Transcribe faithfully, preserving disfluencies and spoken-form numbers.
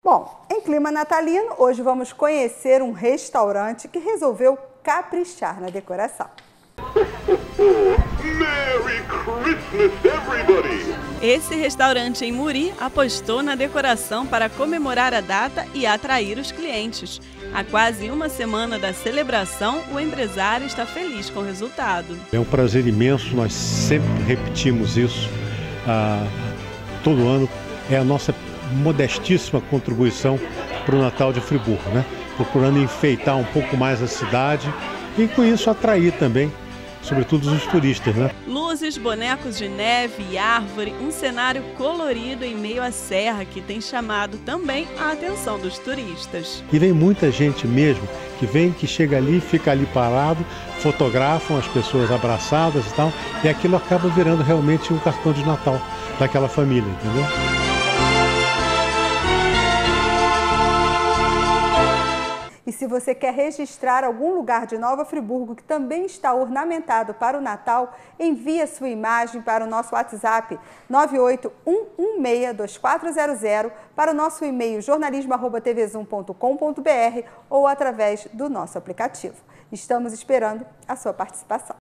Bom, em clima natalino, hoje vamos conhecer um restaurante que resolveu caprichar na decoração. Merry Christmas, everybody! Esse restaurante em Muri apostou na decoração para comemorar a data e atrair os clientes. Há quase uma semana da celebração, o empresário está feliz com o resultado. É um prazer imenso, nós sempre repetimos isso ah, todo ano. É a nossa modestíssima contribuição para o Natal de Friburgo, né? Procurando enfeitar um pouco mais a cidade e com isso atrair também, sobretudo os turistas, né? Luzes, bonecos de neve e árvore, um cenário colorido em meio à serra que tem chamado também a atenção dos turistas. E vem muita gente mesmo que vem, que chega ali, fica ali parado, fotografam as pessoas abraçadas e tal, e aquilo acaba virando realmente um cartão de Natal daquela família, entendeu? E se você quer registrar algum lugar de Nova Friburgo que também está ornamentado para o Natal, envie a sua imagem para o nosso WhatsApp nove oito um um seis dois quatro zero zero, para o nosso e-mail jornalismo arroba t v zoom ponto com ponto br ou através do nosso aplicativo. Estamos esperando a sua participação.